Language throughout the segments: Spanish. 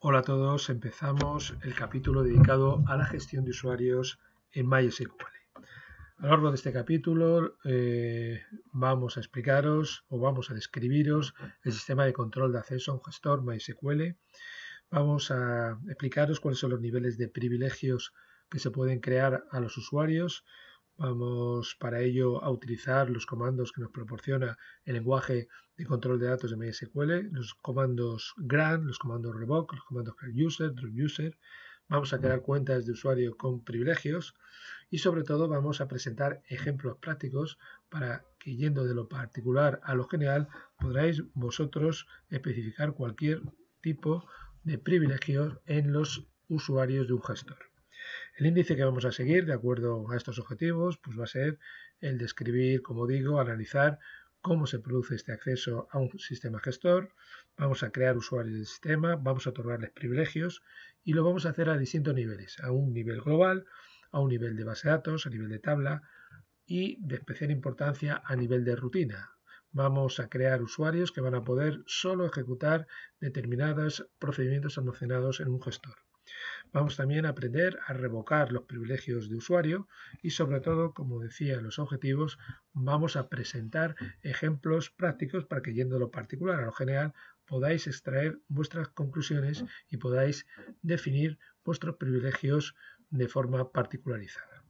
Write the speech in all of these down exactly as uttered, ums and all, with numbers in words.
Hola a todos, empezamos el capítulo dedicado a la gestión de usuarios en MySQL. A lo largo de este capítulo eh, vamos a explicaros o vamos a describiros el sistema de control de acceso a un gestor MySQL. Vamos a explicaros cuáles son los niveles de privilegios que se pueden crear a los usuarios. Vamos para ello a utilizar los comandos que nos proporciona el lenguaje de control de datos de MySQL, los comandos grant, los comandos revoke, los comandos create_user, drop_user. Vamos a crear cuentas de usuario con privilegios y sobre todo vamos a presentar ejemplos prácticos para que, yendo de lo particular a lo general, podráis vosotros especificar cualquier tipo de privilegios en los usuarios de un gestor. El índice que vamos a seguir, de acuerdo a estos objetivos, pues va a ser el de escribir, como digo, analizar cómo se produce este acceso a un sistema gestor. Vamos a crear usuarios del sistema, vamos a otorgarles privilegios y lo vamos a hacer a distintos niveles, a un nivel global, a un nivel de base de datos, a nivel de tabla y, de especial importancia, a nivel de rutina. Vamos a crear usuarios que van a poder solo ejecutar determinados procedimientos almacenados en un gestor. Vamos también a aprender a revocar los privilegios de usuario y, sobre todo, como decía, los objetivos, vamos a presentar ejemplos prácticos para que, yendo de lo particular a lo general, podáis extraer vuestras conclusiones y podáis definir vuestros privilegios de forma particularizada.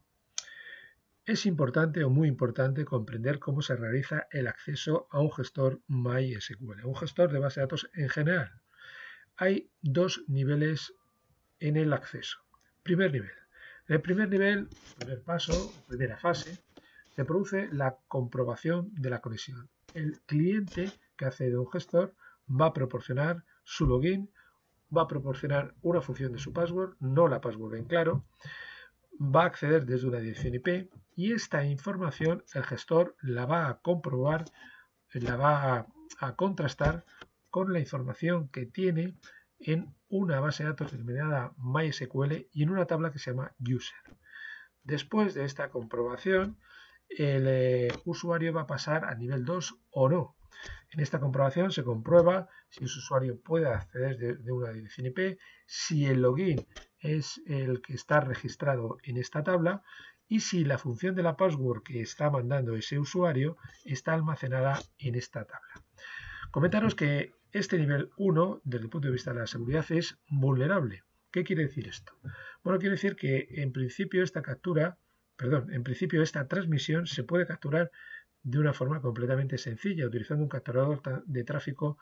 Es importante o muy importante comprender cómo se realiza el acceso a un gestor MySQL, a un gestor de base de datos en general. Hay dos niveles en el acceso. Primer nivel. En el primer nivel, primer paso, primera fase, se produce la comprobación de la conexión. El cliente que accede de un gestor va a proporcionar su login, va a proporcionar una función de su password, no la password en claro, va a acceder desde una dirección I P y esta información el gestor la va a comprobar, la va a, a contrastar con la información que tiene en una base de datos denominada MySQL y en una tabla que se llama user. Después de esta comprobación, el eh, usuario va a pasar a nivel dos o no. En esta comprobación se comprueba si el usuario puede acceder de, de una dirección I P, si el login es el que está registrado en esta tabla y si la función de la password que está mandando ese usuario está almacenada en esta tabla. Comentaros que este nivel uno, desde el punto de vista de la seguridad, es vulnerable. ¿Qué quiere decir esto? Bueno, quiere decir que en principio esta captura, perdón, en principio esta transmisión se puede capturar de una forma completamente sencilla, utilizando un capturador de tráfico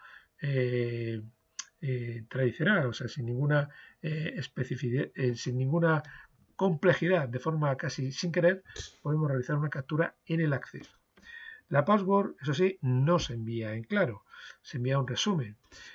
eh, eh, tradicional, o sea, sin ninguna eh, especificidad, eh, sin ninguna complejidad, de forma casi sin querer, podemos realizar una captura en el acceso. La password, eso sí, no se envía en claro, se envía un resumen,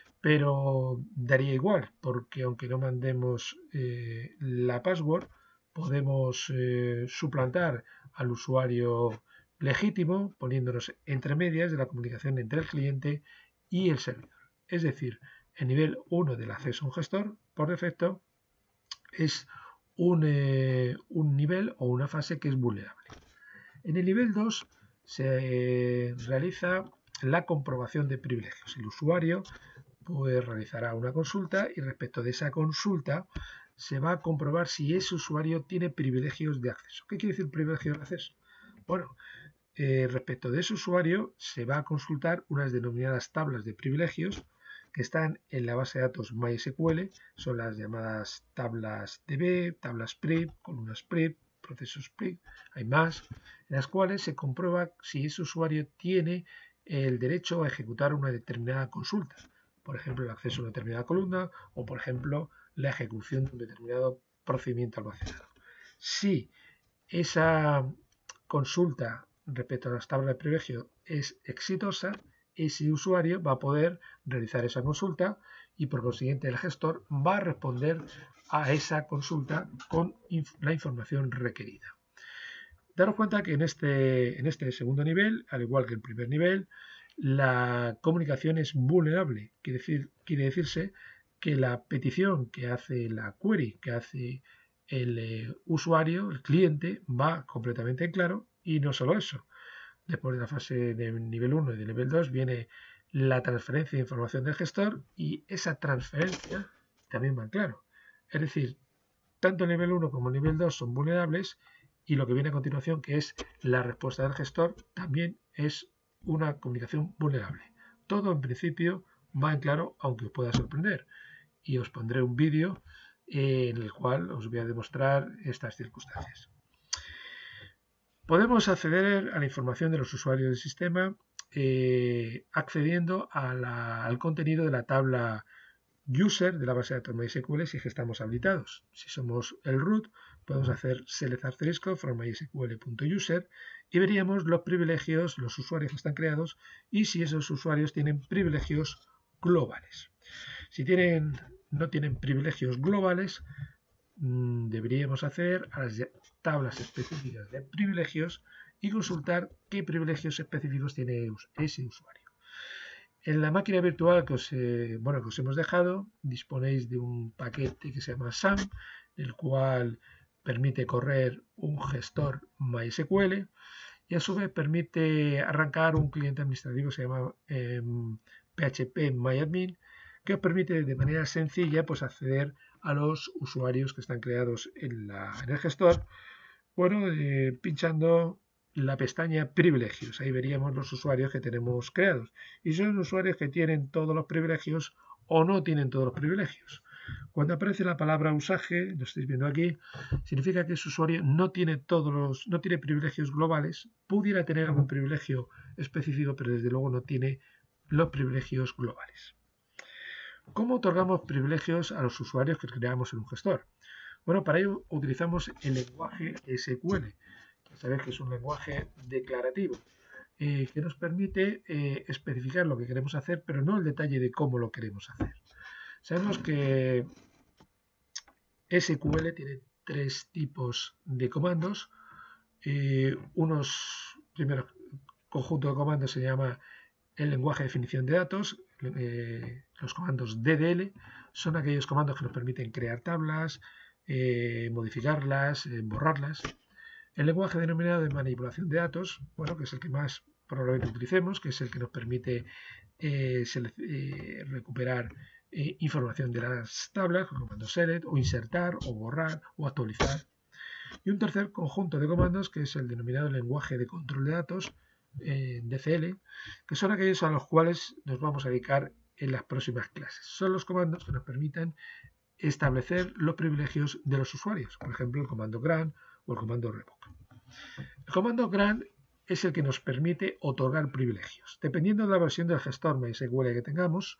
pero daría igual, porque aunque no mandemos eh, la password, podemos eh, suplantar al usuario legítimo poniéndonos entre medias de la comunicación entre el cliente y el servidor. Es decir, el nivel uno del acceso a un gestor, por defecto, es un, eh, un nivel o una fase que es vulnerable. En el nivel dos se realiza la comprobación de privilegios. El usuario pues realizará una consulta y respecto de esa consulta se va a comprobar si ese usuario tiene privilegios de acceso. ¿Qué quiere decir privilegios de acceso? Bueno, eh, respecto de ese usuario se va a consultar unas denominadas tablas de privilegios que están en la base de datos MySQL, son las llamadas tablas D B, tablas P R I B, columnas P R I B, procesos P R I B, hay más, en las cuales se comprueba si ese usuario tiene el derecho a ejecutar una determinada consulta, por ejemplo el acceso a una determinada columna o por ejemplo la ejecución de un determinado procedimiento almacenado. Si esa consulta respecto a las tablas de privilegio es exitosa, ese usuario va a poder realizar esa consulta y por consiguiente el gestor va a responder a esa consulta con la información requerida. Daros cuenta que en este, en este segundo nivel, al igual que el primer nivel, la comunicación es vulnerable. Quiere, decir, quiere decirse que la petición que hace la query, que hace el eh, usuario, el cliente, va completamente en claro y no solo eso. Después de la fase de nivel uno y de nivel dos viene la transferencia de información del gestor y esa transferencia también van claro. Es decir, tanto el nivel uno como el nivel dos son vulnerables y lo que viene a continuación, que es la respuesta del gestor, también es una comunicación vulnerable. Todo en principio va en claro, aunque os pueda sorprender. Y os pondré un vídeo en el cual os voy a demostrar estas circunstancias. Podemos acceder a la información de los usuarios del sistema eh, accediendo a la, al contenido de la tabla user de la base de datos MySQL si es que estamos habilitados. Si somos el root, podemos hacer select asterisco from mysql.user y veríamos los privilegios, los usuarios que están creados y si esos usuarios tienen privilegios globales. Si tienen, no tienen privilegios globales, mmm, deberíamos hacer a las tablas específicas de privilegios y consultar qué privilegios específicos tiene ese usuario. En la máquina virtual que os, eh, bueno, que os hemos dejado, disponéis de un paquete que se llama S A M, el cual permite correr un gestor MySQL y a su vez permite arrancar un cliente administrativo que se llama eh, P H P MyAdmin, que os permite de manera sencilla pues, acceder a los usuarios que están creados en, la, en el gestor, bueno, eh, pinchando la pestaña privilegios. Ahí veríamos los usuarios que tenemos creados. Y son usuarios que tienen todos los privilegios o no tienen todos los privilegios. Cuando aparece la palabra usaje, lo estáis viendo aquí, significa que ese usuario no tiene todos los, no tiene privilegios globales, pudiera tener algún privilegio específico, pero desde luego no tiene los privilegios globales. ¿Cómo otorgamos privilegios a los usuarios que creamos en un gestor? Bueno, para ello utilizamos el lenguaje S Q L. Sabéis que es un lenguaje declarativo eh, que nos permite eh, especificar lo que queremos hacer, pero no el detalle de cómo lo queremos hacer. Sabemos que S Q L tiene tres tipos de comandos. Eh, unos, primero, conjunto de comandos se llama el lenguaje de definición de datos. Eh, los comandos D D L son aquellos comandos que nos permiten crear tablas, eh, modificarlas, eh, borrarlas. El lenguaje denominado de manipulación de datos, bueno, que es el que más probablemente utilicemos, que es el que nos permite eh, eh, recuperar eh, información de las tablas, con comandos select, o insertar, o borrar, o actualizar. Y un tercer conjunto de comandos, que es el denominado lenguaje de control de datos, eh, D C L, que son aquellos a los cuales nos vamos a dedicar en las próximas clases. Son los comandos que nos permitan establecer los privilegios de los usuarios, por ejemplo, el comando grant o el comando revoke. El comando grant es el que nos permite otorgar privilegios. Dependiendo de la versión del gestor MySQL que tengamos,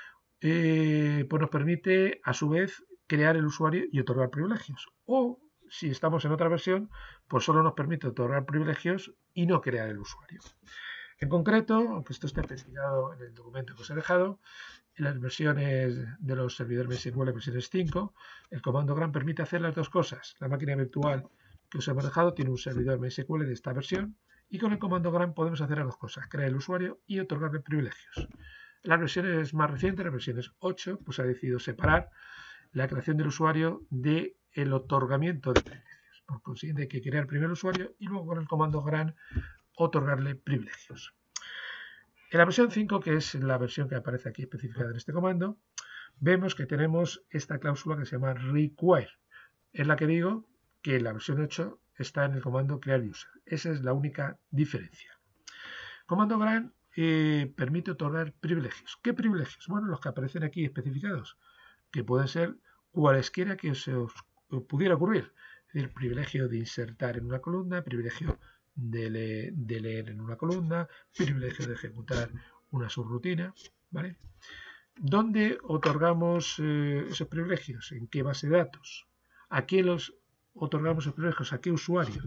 eh, pues nos permite a su vez crear el usuario y otorgar privilegios. O si estamos en otra versión, pues solo nos permite otorgar privilegios y no crear el usuario. En concreto, aunque esto esté especificado en el documento que os he dejado, en las versiones de los servidores MySQL versiones cinco, el comando grant permite hacer las dos cosas. La máquina virtual que os hemos dejado tiene un servidor MySQL de esta versión y con el comando grant podemos hacer las dos cosas, crear el usuario y otorgarle privilegios. En las versiones más recientes, las versiones ocho, pues ha decidido separar la creación del usuario del otorgamiento de privilegios. Por consiguiente hay que crear primero el usuario y luego con el comando grant otorgarle privilegios. En la versión cinco, que es la versión que aparece aquí especificada en este comando, vemos que tenemos esta cláusula que se llama require. Es la que digo que en la versión ocho está en el comando crear user. Esa es la única diferencia. Comando grant eh, permite otorgar privilegios. ¿Qué privilegios? Bueno, los que aparecen aquí especificados, que pueden ser cualesquiera que se os pudiera ocurrir. Es decir, privilegio de insertar en una columna, privilegio de, le de leer en una columna, privilegio de ejecutar una subrutina, ¿vale? ¿Dónde otorgamos eh, esos privilegios? ¿En qué base de datos? ¿A quién los otorgamos esos privilegios? ¿A qué usuario?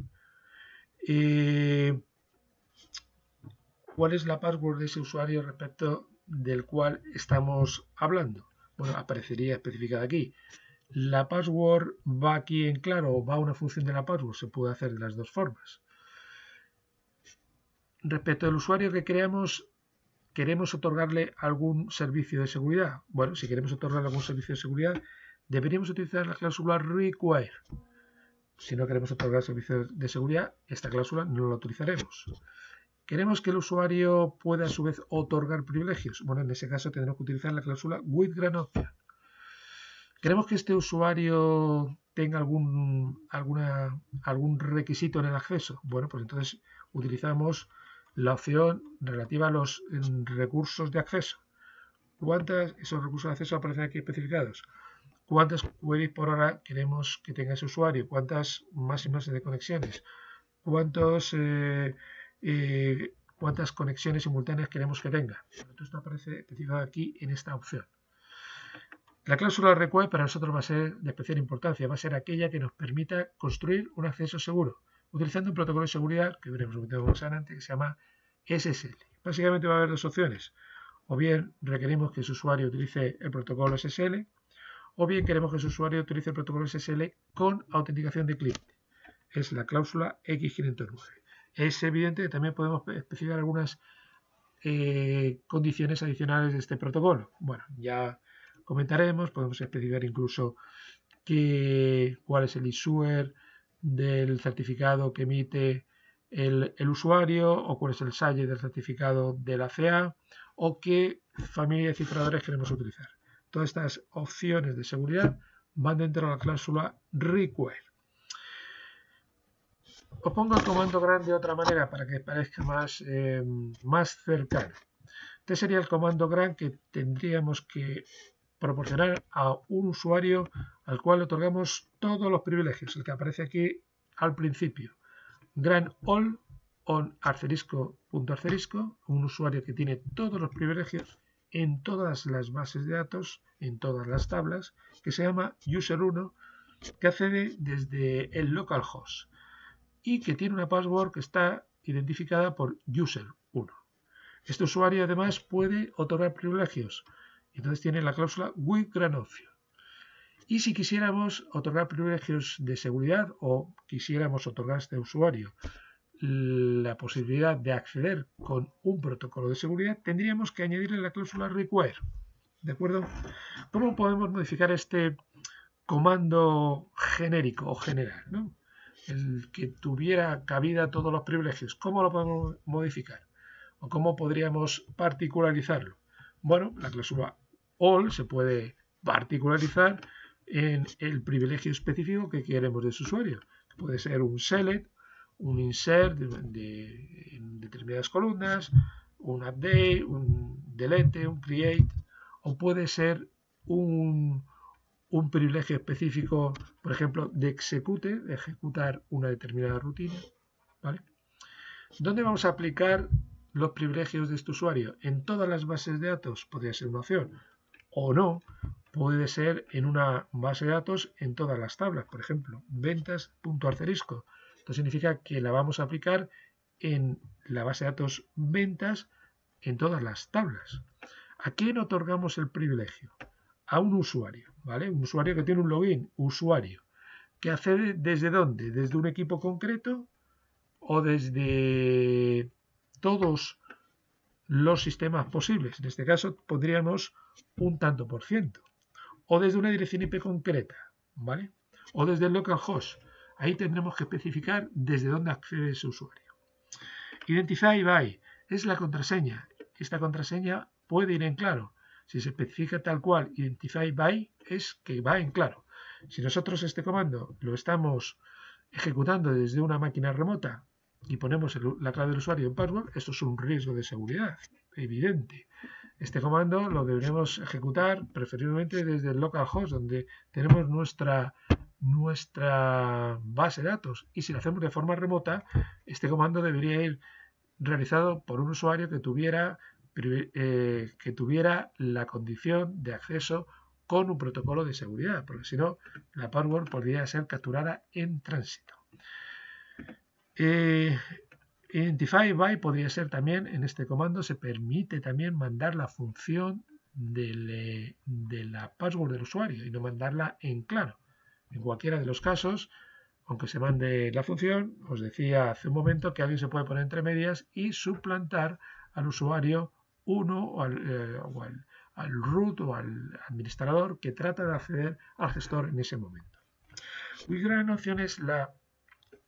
Eh, ¿Cuál es la password de ese usuario respecto del cual estamos hablando? Bueno, aparecería especificada aquí. ¿La password va aquí en claro o va a una función de la password? Se puede hacer de las dos formas. Respecto al usuario que creamos, ¿queremos otorgarle algún servicio de seguridad? Bueno, si queremos otorgarle algún servicio de seguridad, deberíamos utilizar la cláusula require. Si no queremos otorgar servicios de seguridad, esta cláusula no la utilizaremos. ¿Queremos que el usuario pueda a su vez otorgar privilegios? Bueno, en ese caso tendremos que utilizar la cláusula with grant option. ¿Queremos que este usuario tenga algún, alguna, algún requisito en el acceso? Bueno, pues entonces utilizamos la opción relativa a los recursos de acceso. ¿Cuántos esos recursos de acceso aparecen aquí especificados? ¿Cuántas queries por hora queremos que tenga ese usuario? ¿Cuántas máximas de conexiones? ¿Cuántos, eh, eh, ¿Cuántas conexiones simultáneas queremos que tenga? Todo esto aparece especificado aquí en esta opción. La cláusula require para nosotros va a ser de especial importancia, va a ser aquella que nos permita construir un acceso seguro, utilizando un protocolo de seguridad que veremos un poquito más adelante, que se llama S S L. Básicamente va a haber dos opciones. O bien requerimos que su usuario utilice el protocolo S S L, o bien queremos que su usuario utilice el protocolo S S L con autenticación de cliente. Es la cláusula equis quinientos nueve. Es evidente que también podemos especificar algunas eh, condiciones adicionales de este protocolo. Bueno, ya comentaremos, podemos especificar incluso que, cuál es el issuer del certificado que emite el, el usuario, o cuál es el S A Y del certificado de la C A, o qué familia de cifradores queremos utilizar. Todas estas opciones de seguridad van dentro de la cláusula require. Os pongo el comando grande de otra manera para que parezca más, eh, más cercano. Este sería el comando gran que tendríamos que proporcionar a un usuario al cual le otorgamos todos los privilegios, el que aparece aquí al principio. Gran all on asterisco punto asterisco, un usuario que tiene todos los privilegios en todas las bases de datos, en todas las tablas, que se llama user uno, que accede desde el localhost y que tiene una password que está identificada por user uno. Este usuario además puede otorgar privilegios, entonces tiene la cláusula with grant option. Y si quisiéramos otorgar privilegios de seguridad o quisiéramos otorgar a este usuario la posibilidad de acceder con un protocolo de seguridad, tendríamos que añadirle la cláusula require. ¿De acuerdo? ¿Cómo podemos modificar este comando genérico o general, ¿no? El que tuviera cabida todos los privilegios? ¿Cómo lo podemos modificar? ¿O cómo podríamos particularizarlo? Bueno, la cláusula all se puede particularizar en el privilegio específico que queremos de su usuario. Puede ser un select, un insert de, de, en determinadas columnas, un update, un delete, un create, o puede ser un, un privilegio específico, por ejemplo, de execute, de ejecutar una determinada rutina. ¿Vale? ¿Dónde vamos a aplicar los privilegios de este usuario? En todas las bases de datos podría ser una opción, o no, puede ser en una base de datos en todas las tablas, por ejemplo, ventas.asterisco. Esto significa que la vamos a aplicar en la base de datos ventas en todas las tablas. ¿A quién otorgamos el privilegio? A un usuario, ¿vale? Un usuario que tiene un login, usuario, que accede desde dónde, desde un equipo concreto o desde todos los sistemas posibles. En este caso pondríamos un tanto por ciento. O desde una dirección I P concreta, ¿vale? O desde el localhost. Ahí tendremos que especificar desde dónde accede ese usuario. Identify by es la contraseña. Esta contraseña puede ir en claro. Si se especifica tal cual identify by, es que va en claro. Si nosotros este comando lo estamos ejecutando desde una máquina remota y ponemos el, la clave del usuario en password, esto es un riesgo de seguridad evidente. Este comando lo deberemos ejecutar preferiblemente desde el localhost, donde tenemos nuestra, nuestra base de datos. Y si lo hacemos de forma remota, este comando debería ir realizado por un usuario que tuviera, eh, que tuviera la condición de acceso con un protocolo de seguridad, porque si no, la password podría ser capturada en tránsito. Eh, Identify by podría ser también, en este comando se permite también mandar la función de, de la password del usuario y no mandarla en claro. En cualquiera de los casos, aunque se mande la función, os decía hace un momento que alguien se puede poner entre medias y suplantar al usuario uno o al, eh, o al, al root o al administrador que trata de acceder al gestor en ese momento. Muy gran opción es la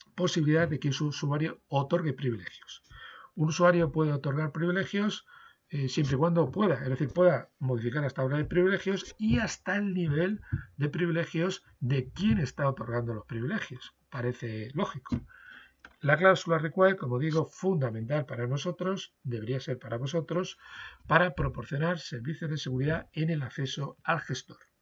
posibilidad de que su usuario otorgue privilegios. Un usuario puede otorgar privilegios eh, siempre y cuando pueda, es decir, pueda modificar la tabla de privilegios y hasta el nivel de privilegios de quien está otorgando los privilegios. Parece lógico. La cláusula require, como digo, fundamental para nosotros, debería ser para vosotros, para proporcionar servicios de seguridad en el acceso al gestor.